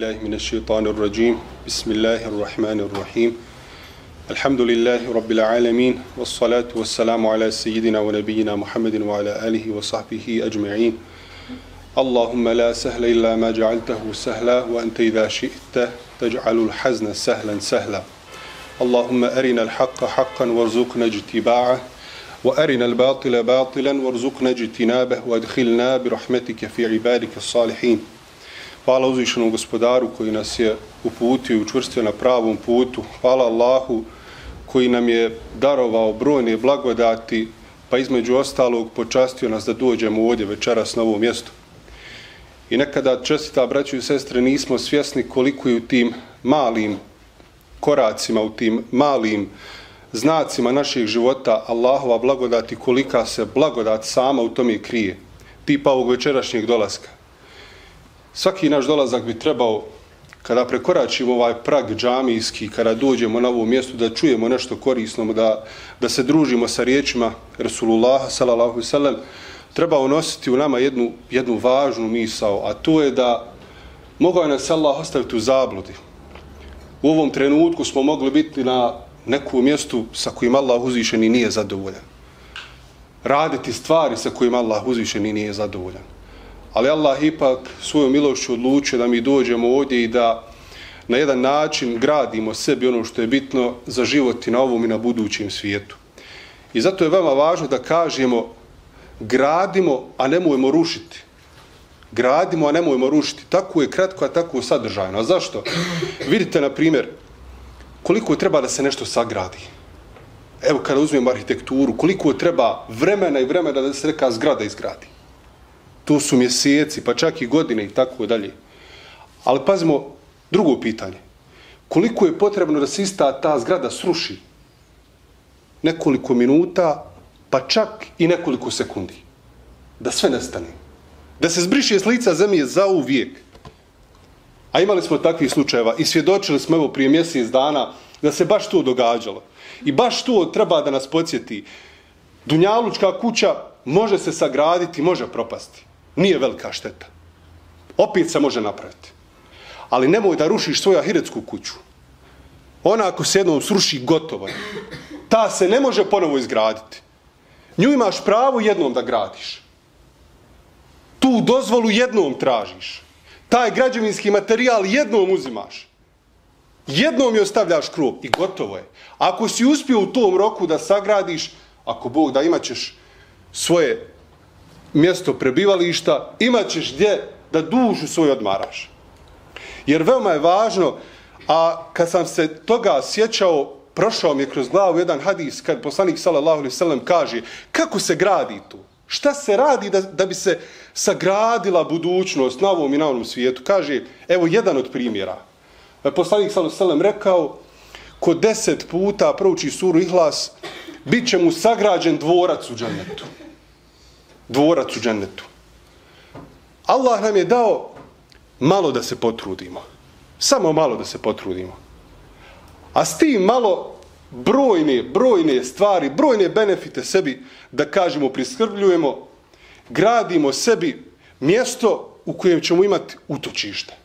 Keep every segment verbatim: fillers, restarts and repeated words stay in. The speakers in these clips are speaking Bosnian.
billahi mineşşeytanir racim. Bismillahirrahmanirrahim. Elhamdülillahi rabbil alamin. Ves salatu vesselamu ala seyyidina ve nebiyyina Muhammedin ve ala alihi ve sahbihi ecmaîn. Allahumme la sehle illa ma cealtehu sehla ve ente izâ şi'te tec'alul hazne sehlen sehla. Allahumme erinel hakka hakkan verzukna ictibâ'ah ve erinel bâtile bâtilen verzukna ictinâbeh ve edhilna bi rahmetike fi ibadike salihin. Hvala uzvišenom gospodaru koji nas je uputio i učvrstio na pravom putu. Hvala Allahu koji nam je darovao brojne blagodati, pa između ostalog počastio nas da dođemo ovdje večeras na ovo mjesto. I nekada, čestita braćo i sestre, nismo svjesni koliko je u tim malim koracima, u tim malim znacima naših života Allahova blagodat i kolika se blagodat sama u tome krije. Tipa ovog večerašnjeg dolaska. Svaki naš dolazak bi trebao, kada prekoračimo ovaj prag džamijski, kada dođemo na ovo mjesto, da čujemo nešto korisno, da, da se družimo sa riječima Rasulullaha sallallahu alejhi ve sellem, treba unositi u nama jednu, jednu važnu misao, a to je da mogao je nas Allah ostaviti u zabludi. U ovom trenutku smo mogli biti na nekom mjestu sa kojim Allah uzvišeni nije zadovoljan. Raditi stvari sa kojim Allah uzvišeni nije zadovoljan. Ali Allah ipak svojom milošću odlučio da mi dođemo ovdje i da na jedan način gradimo sebi ono što je bitno za život i na ovom i na budućem svijetu. I zato je veoma važno da kažemo gradimo, a nemojmo rušiti. Gradimo, a nemojmo rušiti. Tako je kratko, a tako je sadržajno. A zašto? Vidite, na primjer, koliko treba da se nešto sagradi. Evo, kada uzmemo arhitekturu, koliko treba vremena i vremena da se neka zgrada izgradi. To su mjeseci, pa čak i godine i tako dalje. Ali pazimo drugo pitanje. Koliko je potrebno da se ista ta zgrada sruši? Nekoliko minuta, pa čak i nekoliko sekundi. Da sve nestane. Da se zbriše s lica zemlje zauvijek. A imali smo takvih slučajeva i svjedočili smo evo prije mjesec dana da se baš to događalo. I baš to treba da nas podsjeti. Dunjalučka kuća može se sagraditi, može propasti. Nije velika šteta. Opet se može napraviti. Ali nemoj da rušiš svoju ahiretsku kuću. Ona ako se jednom sruši, gotovo je. Ta se ne može ponovo izgraditi. Nju imaš pravo jednom da gradiš. Tu dozvolu jednom tražiš. Taj građevinski materijal jednom uzimaš. Jednom je ostavljaš krov i gotovo je. Ako si uspio u tom roku da sagradiš, ako Bog da, imat ćeš svoje mjesto prebivališta, imat ćeš gdje da dušu svoju odmaraš. Jer veoma je važno, a kad sam se toga sjećao, prošao mi je kroz glavu jedan hadis kad poslanik sallallahu alejhi ve sellem kaže kako se gradi tu? Šta se radi da, da bi se sagradila budućnost na ovom i na onom svijetu? Kaže, evo jedan od primjera. Poslanik sallallahu alejhi ve sellem rekao, ko deset puta prouči suru Ihlas, bit će mu sagrađen dvorac u džennetu. Dvorac u džennetu. Allah nam je dao malo da se potrudimo. Samo malo da se potrudimo. A s tim malo brojne, brojne stvari, brojne benefite sebi, da kažemo, priskrbljujemo, gradimo sebi mjesto u kojem ćemo imati utočište.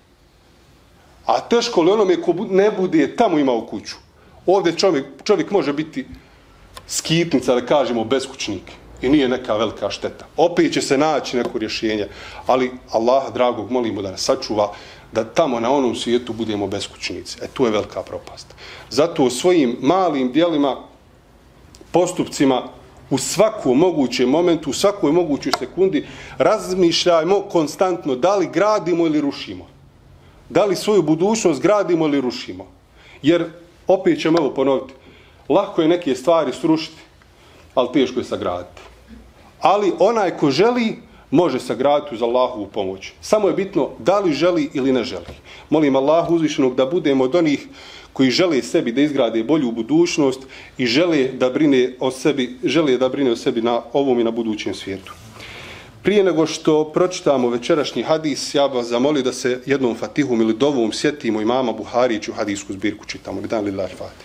A teško li onome ko ne bude tamo imao kuću? Ovdje čovjek, čovjek može biti skitnica, da kažemo, beskućnik. I nije neka velika šteta. Opet će se naći neko rješenje. Ali Allaha dragog molimo da nas sačuva da tamo na onom svijetu budemo beskućnici. E, tu je velika propast. Zato u svojim malim dijelima, postupcima, u svakom mogućem momentu, u svakoj mogućoj sekundi, razmišljajmo konstantno da li gradimo ili rušimo. Da li svoju budućnost gradimo ili rušimo. Jer, opet ćemo evo ponoviti, lako je neke stvari srušiti, ali teško je sagraditi. Ali onaj ko želi, može sagraditi uz Allahovu pomoć. Samo je bitno da li želi ili ne želi. Molim Allahu uzvišenog da budemo od onih koji žele sebi da izgrade bolju budućnost i žele da brine o sebi, žele da brine o sebi na ovom i na budućem svijetu. Prije nego što pročitamo večerašnji hadis, ja bih vas zamolio da se jednom fatihom ili dovom sjetimo imama Buhariću hadisku zbirku čitamo. Bidan lillahi fatih.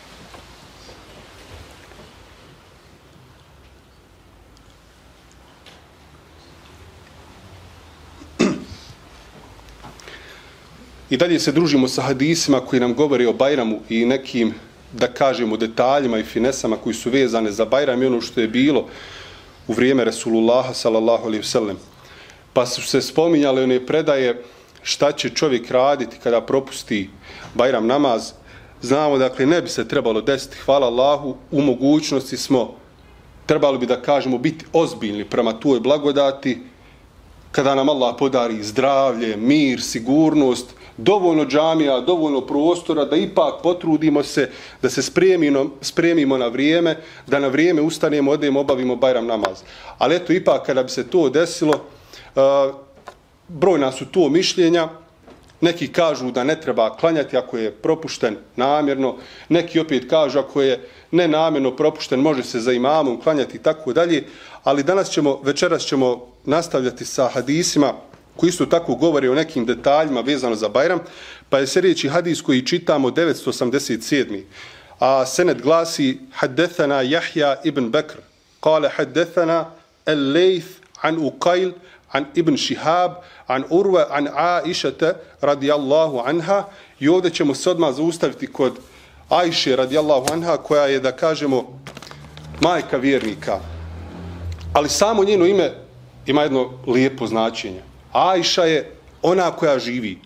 I dalje se družimo sa hadisima koji nam govore o Bajramu i nekim, da kažemo, detaljima i finesama koji su vezane za Bajram i ono što je bilo u vrijeme Rasulullaha sallallahu alejhi ve sellem. Pa su se spominjale one predaje šta će čovjek raditi kada propusti Bajram namaz. Znamo, dakle, ne bi se trebalo desiti, hvala Allahu, u mogućnosti smo, trebali bi da kažemo, biti ozbiljni prema toj blagodati, kada nam Allah podari zdravlje, mir, sigurnost, dovoljno džamija, dovoljno prostora, da ipak potrudimo se, da se spremimo, spremimo na vrijeme, da na vrijeme ustanemo, odemo, obavimo Bajram namaz. Ali eto, ipak kada bi se to desilo, uh, brojna su to mišljenja. Neki kažu da ne treba klanjati ako je propušten namjerno, neki opet kažu ako je nenamjerno propušten, može se za imamom klanjati i tako dalje. Ali danas ćemo, večeras ćemo nastavljati sa hadisima koji isto tako govore o nekim detaljima vezano za Bajram, pa je sljedeći hadis koji čitamo devetsto osamdeset sedmi. A sened glasi: Haddethana Jahja ibn Bekr, kale haddethana al-Lejth an Uqajl, an Ibn Šihab, an Urve, an Aishata radijallahu anha. I ovdje ćemo se odmah zaustaviti kod Ajše radijallahu anha, koja je, da kažemo, majka vjernika. Ali samo njeno ime ima jedno lijepo značenje. Ajša je ona koja živi.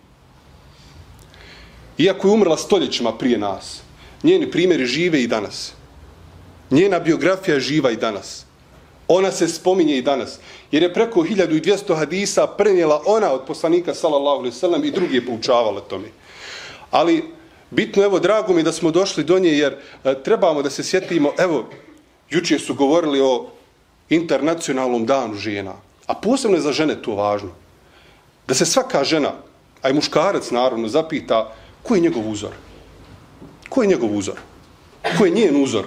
Iako je umrla stoljećima prije nas, njeni primjeri žive i danas. Njena biografija je živa i danas. Ona se spominje i danas. Jer je preko hiljadu dvjesto hadisa prenijela ona od poslanika sallallahu alejhi ve sellem i drugi je poučavala tome. Ali bitno, evo, drago mi da smo došli do nje, jer e, trebamo da se sjetimo, evo, jučer su govorili o internacionalnom danu žena, a posebno je za žene to važno. Da se svaka žena, a i muškarac naravno, zapita ko je njegov uzor. Ko je njegov uzor? Ko je njen uzor?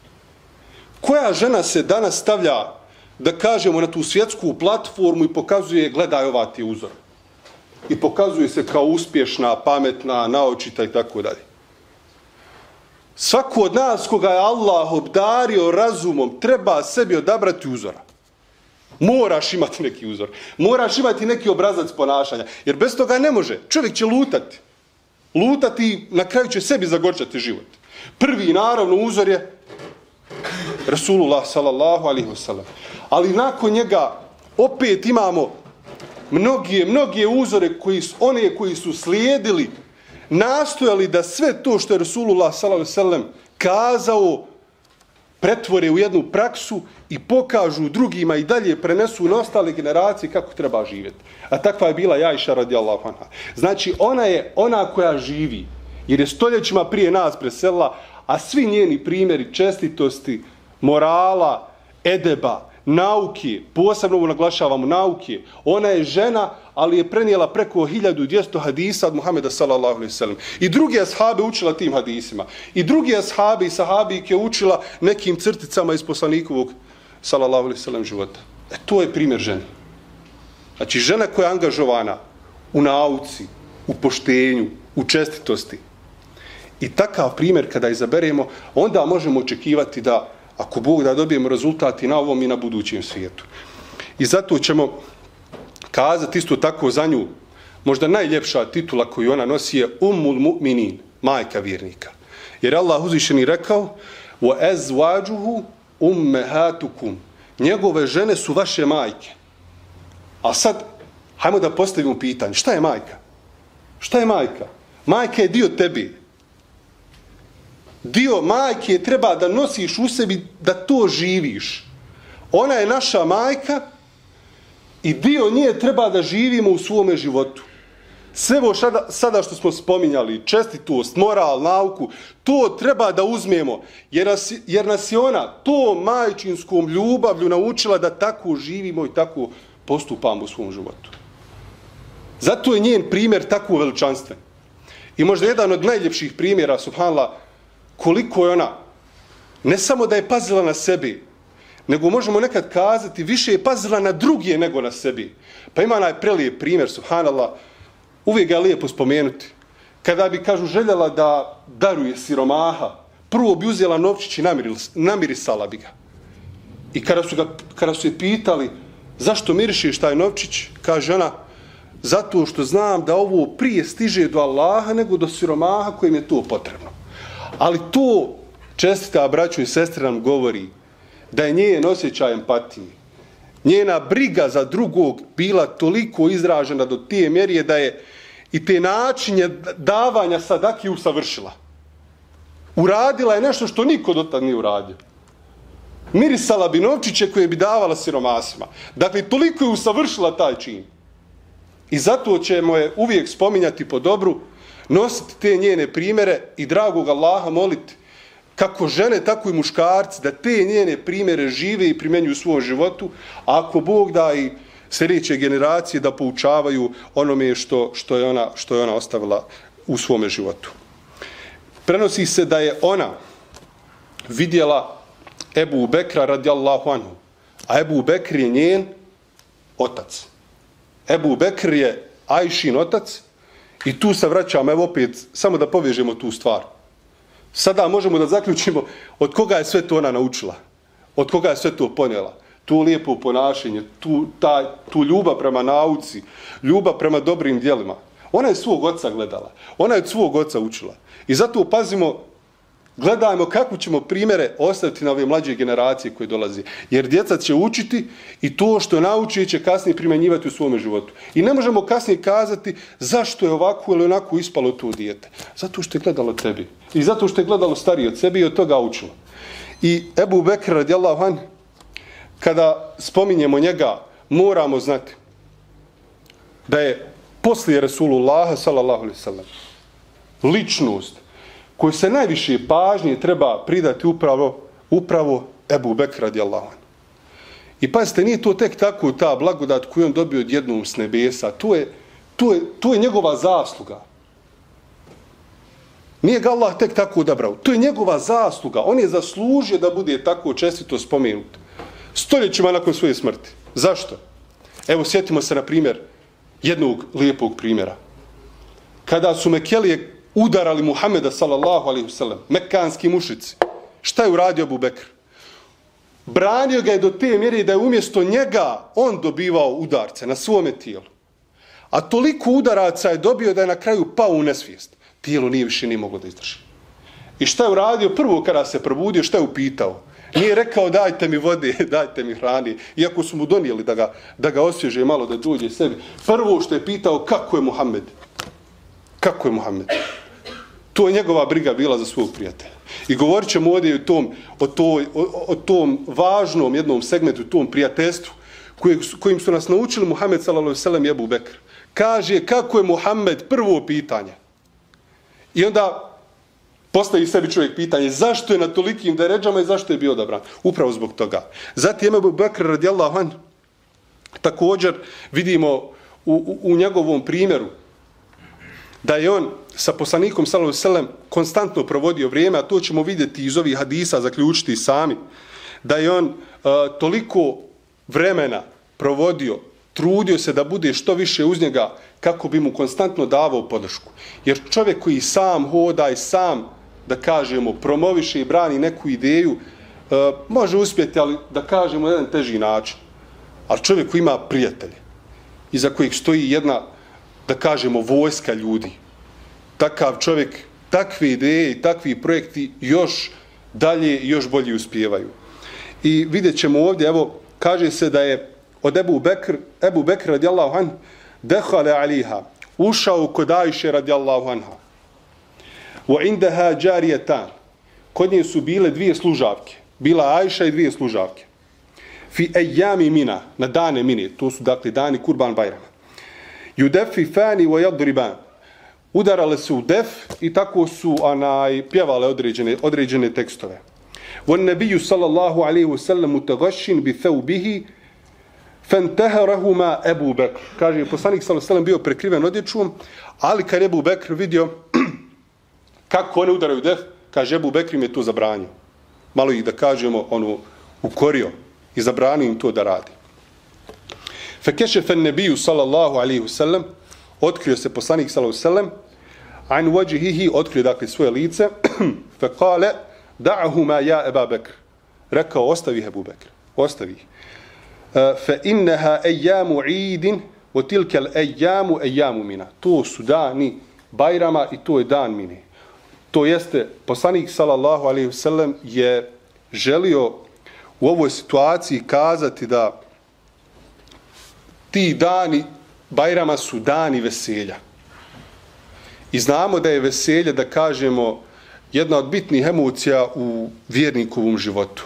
Koja žena se danas stavlja, da kažemo, na tu svjetsku platformu i pokazuje, gledaj, ova ti uzor. I pokazuje se kao uspješna, pametna, naočita i tako dalje. Svako od nas koga je Allah obdario razumom treba sebi odabrati uzora. Moraš imati neki uzor. Moraš imati neki obrazac ponašanja. Jer bez toga ne može. Čovjek će lutati. Lutati i na kraju će sebi zagorčati život. Prvi, naravno, uzor je Rasulullah sallallahu alaihi wa sallam. Ali nakon njega opet imamo mnoge, mnoge uzore koji su, one koji su slijedili, nastojali da sve to što je Rasulullah sallallahu alaihi wa sallam kazao pretvore u jednu praksu i pokažu drugima i dalje prenesu na ostale generacije kako treba živjeti. A takva je bila Ajša radijallahu anha. Znači, ona je ona koja živi, jer je stoljećima prije nas preselila, a svi njeni primjeri čestitosti, morala, edeba, nauke, posebno mu naglašavamo nauke, ona je žena, ali je prenijela preko hiljadu dvjesto hadisa od Muhameda sallallahu alejhi ve sellem. I drugi ashabe učila tim hadisima. I drugi ashabe i sahabike učila nekim crticama iz poslanikovog sallallahu alejhi ve sellem života. E, to je primjer žene. Znači, žena koja je angažovana u nauci, u poštenju, u čestitosti. I takav primjer kada izaberemo, onda možemo očekivati da, ako Bog da, dobijemo rezultati na ovom i na budućem svijetu. I zato ćemo kazati isto tako za nju, možda najljepša titula koju ona nosi je Ummul Mu'minin, majka vjernika. Jer Allah uzvišeni rekao: wa azwajuhu ummahatukum, njegove žene su vaše majke. A sad, hajmo da postavimo pitanje, šta je majka? Šta je majka? Majka je dio tebi. Dio majke treba da nosiš u sebi, da to živiš. Ona je naša majka i dio nje treba da živimo u svome životu. Sve ovo sada, sada što smo spominjali, čestitost, moral, nauku, to treba da uzmemo, jer nas, jer nas je ona to majčinskom ljubavlju naučila da tako živimo i tako postupamo u svom životu. Zato je njen primjer tako veličanstven. I možda jedan od najljepših primjera, subhanallah, koliko je ona, ne samo da je pazila na sebi, nego možemo nekad kazati, više je pazila na druge nego na sebi. Pa ima onaj prelijep primjer, subhanallah, uvijek ga je lijepo spomenuti. Kada bi, kažu, željela da daruje siromaha, prvo bi uzela novčić i namirisala bi ga. I kada su, ga, kada su je pitali, zašto mirišiš taj novčić, kaže ona, zato što znam da ovo prije stiže do Allaha nego do siromaha kojim je to potrebno. Ali to čestita braćo i sestre nam govori da je njen osjećaj empatije, njena briga za drugog bila toliko izražena do te mjere da je i te načine davanja sadaki usavršila. Uradila je nešto što niko do tad nije uradio. Mirisala bi novčiće koje bi davala siromasima. Dakle, toliko je usavršila taj čin. I zato ćemo je uvijek spominjati po dobru, nositi te njene primjere i dragog Allaha moliti kako žene, tako i muškarci, da te njene primjere žive i primjenjuju u svom životu, a ako Bog da i sljedeće generacije da poučavaju onome što, što, je ona, što je ona ostavila u svome životu. Prenosi se da je ona vidjela Ebu Bekra radijallahu anhu, a Ebu Bekr je njen otac. Ebu Bekr je Ajšin otac i tu se vraćamo, evo opet, samo da povežemo tu stvar. Sada možemo da zaključimo od koga je sve to ona naučila, od koga je sve to ponijela. Tu lijepo ponašanje, tu, taj, tu ljubav prema nauci, ljubav prema dobrim djelima. Ona je svog oca gledala, ona je od svog oca učila. I zato pazimo, gledajmo kako ćemo primjere ostaviti na ove mlađe generacije koje dolazi. Jer djeca će učiti i to što nauči će kasnije primjenjivati u svome životu. I ne možemo kasnije kazati zašto je ovako ili onako ispalo to dijete. Zato što je gledalo tebi. I zato što je gledalo starije od sebi i od toga učilo. I Ebu Bekr radijallahu anhu, kada spominjemo njega, moramo znati da je poslije Resulullaha sallallahu alejhi ve sellem ličnost koju se najviše pažnje treba pridati upravo, upravo Ebu Bekr radijallahu anhu. I pazite, nije to tek tako ta blagodat koju on dobio odjednom s nebesa. To je, to je, to je njegova zasluga. Nije ga Allah tek tako odabrao. To je njegova zasluga. On je zaslužio da bude tako čestito spomenut. Stoljećima nakon svoje smrti. Zašto? Evo, sjetimo se na primjer jednog lijepog primjera. Kada su Mekelije udarali Muhameda sallallahu alejhi ve sellem, mekanski mušici, šta je uradio Ebu Bekr? Branio ga je do te mjere da je umjesto njega on dobivao udarce na svome tijelu. A toliko udaraca je dobio da je na kraju pao u nesvijest. Tijelo nije više ni moglo da izdrži. I šta je uradio? Prvo kada se probudio, šta je upitao? Nije rekao dajte mi vode, dajte mi hrani, iako su mu donijeli da ga, da ga osvježe malo, da dođe sebi. Prvo što je pitao, kako je Muhammed? Kako je Muhammed? To je njegova briga bila za svog prijatelja. I govorit ćemo ovdje o tom, o, toj, o, o tom važnom jednom segmentu, tom prijateljstvu kojim, kojim su nas naučili Muhammed sallallahu alejhi ve sellem i Ebu Bekr. Kaže kako je Muhammed, prvo pitanje. I onda postavi sebi čovjek pitanje zašto je na tolikim deređama i zašto je bio odabran. Upravo zbog toga. Zatim Ebu Bekr radijallahu anhu također vidimo u, u, u njegovom primjeru da je on sa poslanikom sallallahu alejhi ve sellem konstantno provodio vrijeme, a to ćemo vidjeti iz ovih hadisa, zaključiti sami, da je on uh, toliko vremena provodio, trudio se da bude što više uz njega kako bi mu konstantno davao podršku. Jer čovjek koji sam hoda i sam, da kažemo, promoviše i brani neku ideju, uh, može uspjeti, ali da kažemo na jedan teži način. Ali čovjek koji ima prijatelje, iza kojih stoji jedna, da kažemo, vojska ljudi, takav čovjek, takve ideje i takvi projekti još dalje i još bolje uspijevaju. I vidjet ćemo ovdje, evo, kaže se da je od Ebu Bekr, Ebu Bekr radijallahu anhu, dehale aliha, ušao kod Ajše radijallahu anha. Wa indaha džarijetan, kod nje su bile dvije služavke, bila Ajša i dvije služavke. Fi ejami mina, na dane mine, to su dakle dani Kurban Bajrama. Judefi fani wa yadriban, udarale su u def i tako su anaj, pjevale određene, određene tekstove. Von nebiju sallallahu alaihi wa sallam mutagašin bi thawbihi fantaharahuma Ebu Bekr. Kaže, poslanik sallallahu alaihi wa sallam bio prekriven odjećom, ali kad Ebu Bekr vidio kako one udaraju def, kaže, Ebu Bekr im je to zabranio. Malo ih, da kažemo, ono, ukorio i zabranio im to da radi. Fekešefen nebiju sallallahu alaihi wa sallam, otkrio se poslanik sallallahu alejhi ve sellem an wajhihi, otkrio dakle svoje lice, fa qala da'huma ya Aba Bekr, rekao ostavi Ebu Bekr, ostavi, fa innaha ayyamu 'eid o tilkel ejamu ejamu mina. To su dani Bajrama i to je dan mine. To jeste, poslanik sallallahu alejhi ve sellem je želio u ovoj situaciji kazati da ti dani Bajrama su dani veselja. I znamo da je veselje, da kažemo, jedna od bitnih emocija u vjernikovom životu.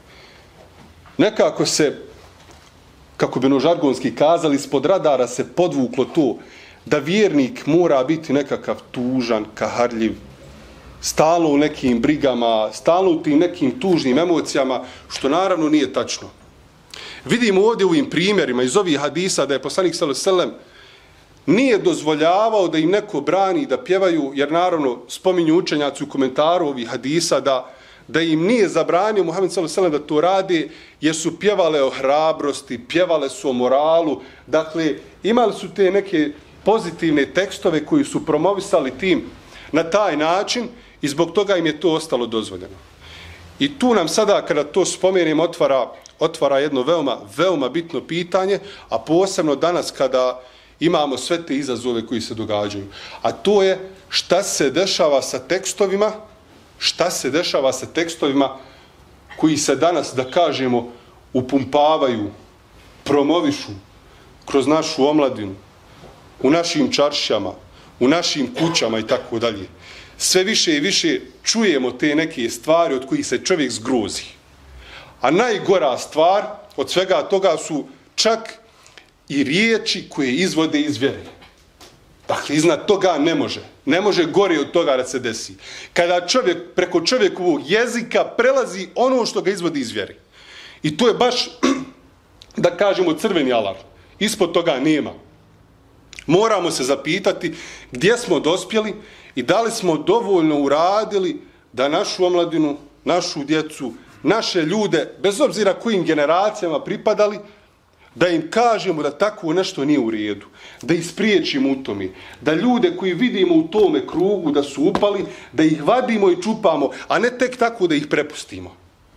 Nekako se, kako bi no žargonski kazali, ispod radara se podvuklo to da vjernik mora biti nekakav tužan, kaharljiv, stalno u nekim brigama, stalno u tim nekim tužnim emocijama, što naravno nije tačno. Vidimo ovdje u ovim primjerima iz ovih hadisa da je poslanik sallallahu alejhi ve sellem nije dozvoljavao da im neko brani da pjevaju, jer naravno spominju učenjaci u komentaru ovih hadisa da, da im nije zabranio Muhammed sallallahu alejhi ve sellem da to radi, jer su pjevale o hrabrosti, pjevale su o moralu, dakle imali su te neke pozitivne tekstove koji su promovisali tim na taj način i zbog toga im je to ostalo dozvoljeno. I tu nam sada, kada to spomenem, otvara, otvara jedno veoma, veoma bitno pitanje, a posebno danas kada imamo sve te izazove koji se događaju. A to je šta se dešava sa tekstovima, šta se dešava sa tekstovima koji se danas, da kažemo, upumpavaju, promovišu kroz našu omladinu, u našim čaršijama, u našim kućama i tako dalje. Sve više i više čujemo te neke stvari od kojih se čovjek zgrozi. A najgora stvar od svega toga su čak i riječi koje izvode iz vjere. Dakle, iznad toga ne može. Ne može gore od toga da se desi. Kada čovjek preko čovjekovog jezika prelazi ono što ga izvodi iz vjere. I to je baš, da kažemo, crveni alarm. Ispod toga nema. Moramo se zapitati gdje smo dospjeli i da li smo dovoljno uradili da našu omladinu, našu djecu, naše ljude, bez obzira kojim generacijama pripadali, da im kažemo da tako nešto nije u redu, da ih spriječimo u tome, da ljude koji vidimo u tome krugu da su upali, da ih vadimo i čupamo, a ne tek tako da ih prepustimo.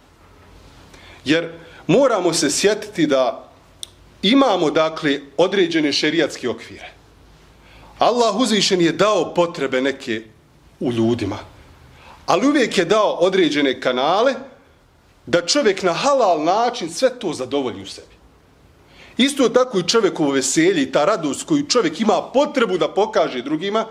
Jer moramo se sjetiti da imamo, dakle, određene šerijatske okvire. Allah uzvišen je dao potrebe neke u ljudima, ali uvijek je dao određene kanale da čovjek na halal način sve to zadovolji u sebi. Isto tako i čovjekovo veselje i ta radost koju čovjek ima potrebu da pokaže drugima,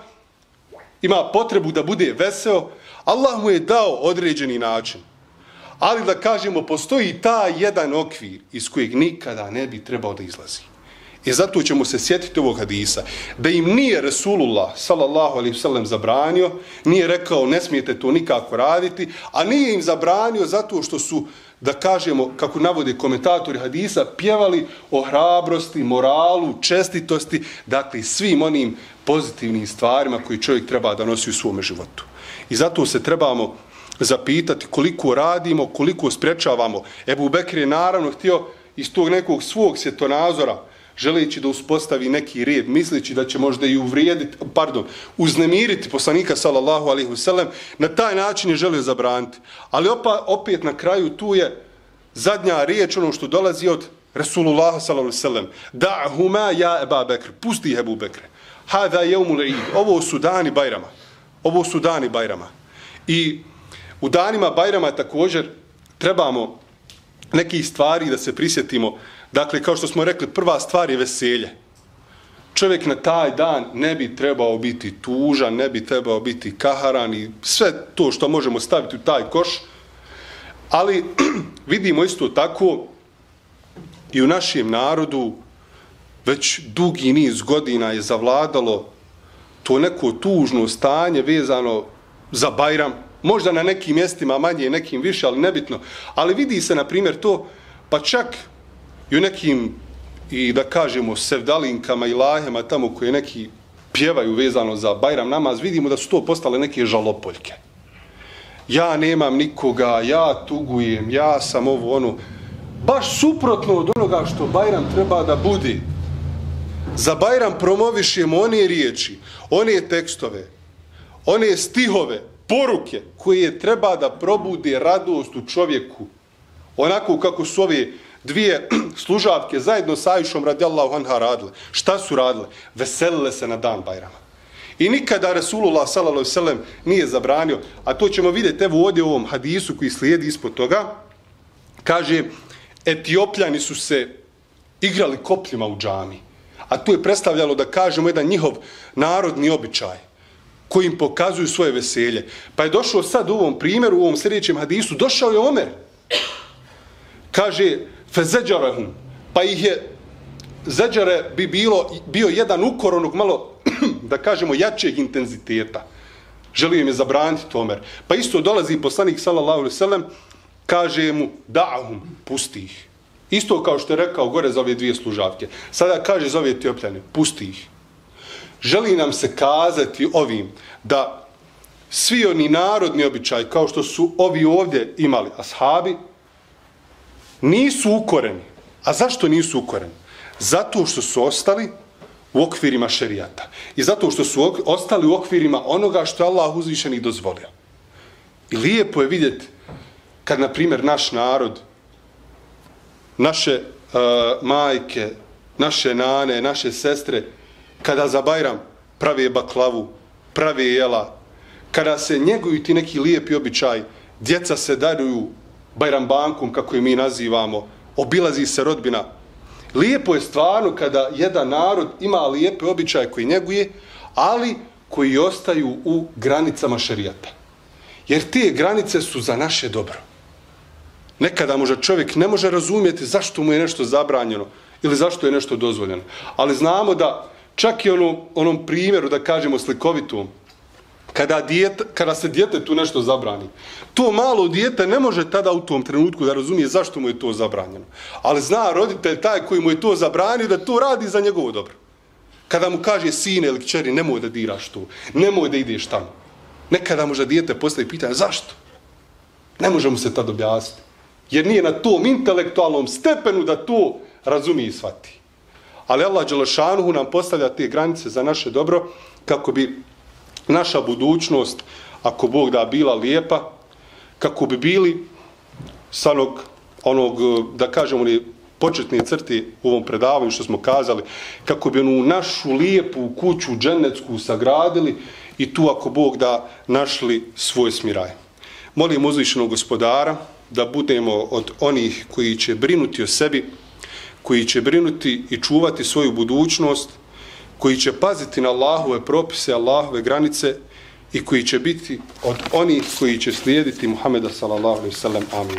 ima potrebu da bude veseo, Allah mu je dao određeni način. Ali da kažemo, postoji taj jedan okvir iz kojeg nikada ne bi trebao da izlazi. I zato ćemo se sjetiti ovog hadisa, da im nije Resulullah sallallahu alejhi ve sellem zabranio, nije rekao ne smijete to nikako raditi, a nije im zabranio zato što su, da kažemo, kako navode komentatori hadisa, pjevali o hrabrosti, moralu, čestitosti, dakle svim onim pozitivnim stvarima koji čovjek treba da nosi u svome životu. I zato se trebamo zapitati koliko radimo, koliko sprečavamo. Ebu Bekr je naravno htio iz tog nekog svog svjetonazora, želeći da uspostavi neki red, misleći da će možda i uvrijediti, pardon, uznemiriti poslanika sallallahu alejhi ve sellem, na taj način je želio zabraniti. Ali opa, opet na kraju tu je zadnja riječ, ono što dolazi od Resulullah sallallahu alejhi ve sellem. Da'huma ja Eba Bekr, pusti Ebu Bekre. Hada jeumul id, ovo su dani Bajrama. Ovo su dani Bajrama. I u danima Bajrama također trebamo nekih stvari da se prisjetimo. Dakle, kao što smo rekli, prva stvar je veselje. Čovjek na taj dan ne bi trebao biti tužan, ne bi trebao biti kaharan i sve to što možemo staviti u taj koš. Ali vidimo isto tako i u našem narodu već dugi niz godina je zavladalo to neko tužno stanje vezano za Bajram. Možda na nekim mjestima manje, nekim više, ali nebitno. Ali vidi se, na primjer, to, pa čak i u nekim, i da kažemo, sevdalinkama i lahema tamo koje neki pjevaju vezano za Bajram namaz, vidimo da su to postale neke žalopoljke. Ja nemam nikoga, ja tugujem, ja sam ovo ono. Baš suprotno od onoga što Bajram treba da bude. Za Bajram promovišemo one riječi, one tekstove, one stihove, poruke koje treba da probude radost u čovjeku. Onako kako su ove dvije služavke zajedno sa Ajšom radijallahu anha radile. Šta su radile? Veselile se na dan Bajrama. I nikada Resulullah sallallahu alejhi ve sellem nije zabranio, a to ćemo vidjeti evo ovdje u ovom hadisu koji slijedi ispod toga. Kaže, Etiopljani su se igrali kopljima u džami. A to je predstavljalo, da kažemo, jedan njihov narodni običaj koji im pokazuju svoje veselje. Pa je došao sad u ovom primjeru, u ovom sljedećem hadisu, došao je Omer. Kaže, fezeđarahum, pa ih je, zeđare bi bilo, bio jedan ukor onog malo, da kažemo, jačeg intenziteta. Želio im je zabraniti Omer. Pa isto dolazi poslanik sallallahu alejhi ve sellem, kaže mu, da'ahum, pusti ih. Isto kao što je rekao gore za ove dvije služavke. Sada kaže za ove Etiopljane, pusti ih. Želi nam se kazati ovim da svi oni narodni običaj, kao što su ovi ovdje imali ashabi, nisu ukoreni. A zašto nisu ukoreni? Zato što su ostali u okvirima šerijata. I zato što su ostali u okvirima onoga što je Allah uzvišeni dozvolio. I lijepo je vidjeti kad, na primjer, naš narod, naše uh, majke, naše nane, naše sestre, kada za Bajram prave baklavu, prave jela, kada se njeguju ti neki lijepi običaj, djeca se daruju Bajram bankom, kako je mi nazivamo, obilazi se rodbina. Lijepo je stvarno kada jedan narod ima lijepe običaje koji njeguje, ali koji ostaju u granicama šerijata. Jer te granice su za naše dobro. Nekada možda čovjek ne može razumjeti zašto mu je nešto zabranjeno ili zašto je nešto dozvoljeno. Ali znamo da čak i onom, onom primjeru, da kažemo slikovitom, kada, dijete, kada se djetetu nešto zabrani, to malo dijete ne može tada u tom trenutku da razumije zašto mu je to zabranjeno. Ali zna roditelj taj koji mu je to zabranio da to radi za njegovo dobro. Kada mu kaže sine ili kćeri, nemoj da diraš to, nemoj da ideš tamo. Nekada možda dijete postavi pitanje zašto? Ne može mu se tad objasniti. Jer nije na tom intelektualnom stepenu da to razumije i shvati. Ali Allah dželešanuhu nam postavlja te granice za naše dobro kako bi naša budućnost, ako Bog da, bila lijepa, kako bi bili sa onog, onog, da kažemo, početne crte u ovom predavanju što smo kazali, kako bi onu našu lijepu kuću džennetsku sagradili i tu, ako Bog da, našli svoj smiraj. Molim uzvišenog Gospodara da budemo od onih koji će brinuti o sebi, koji će brinuti i čuvati svoju budućnost, koji će paziti na Allahove propise, Allahove granice i koji će biti od onih koji će slijediti Muhameda sallallahu alejhi ve sellem. Amin.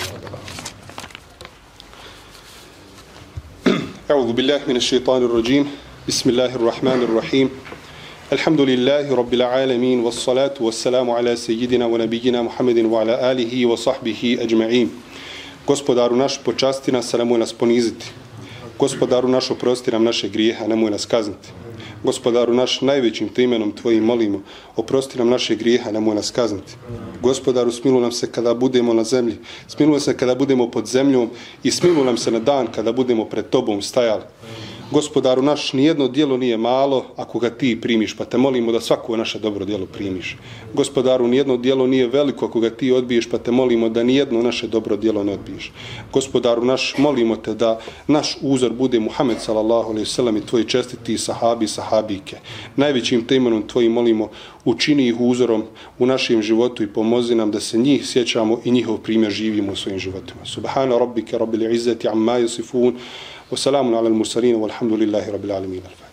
A'udhu billahi minash shaitanir rajim. Bismillahir rahmanir rahim. Alhamdulillahi rabbil alamin was salatu was salamu ala sayyidina wa nabiyyina Muhammedin wa ala alihi wa sahbihi ajma'in. Gospodaru naš, počasti nas, a nemoj nas poniziti. Gospodaru naš, oprosti nam naše grijehe, a nemoj nas kazniti. Gospodaru naš, najvećim te imenom Tvojim molimo, oprosti nam naše grijehe, nemoj nas kazniti. Gospodaru, smiluj nam se kada budemo na zemlji, smiluj se kada budemo pod zemljom i smiluj nam se na dan kada budemo pred Tobom stajali. Gospodaru naš, nijedno djelo nije malo ako ga Ti primiš, pa te molimo da svako naše dobro djelo primiš. Gospodaru, nijedno djelo nije veliko ako ga Ti odbiješ, pa te molimo da nijedno naše dobro djelo ne odbiješ. Gospodaru naš, molimo te da naš uzor bude Muhammed sallallahu alejhi ve sellem i Tvoji čestiti sahabi i sahabike. Najvećim te imenom Tvojim molimo, učini ih uzorom u našem životu i pomozi nam da se njih sjećamo i njihov primjer živimo u svojim životima. Subhana rabbike rabbil izzati amma yasifun. Wa salamun ala al-mursalin walhamdulillahi rabbil alamin.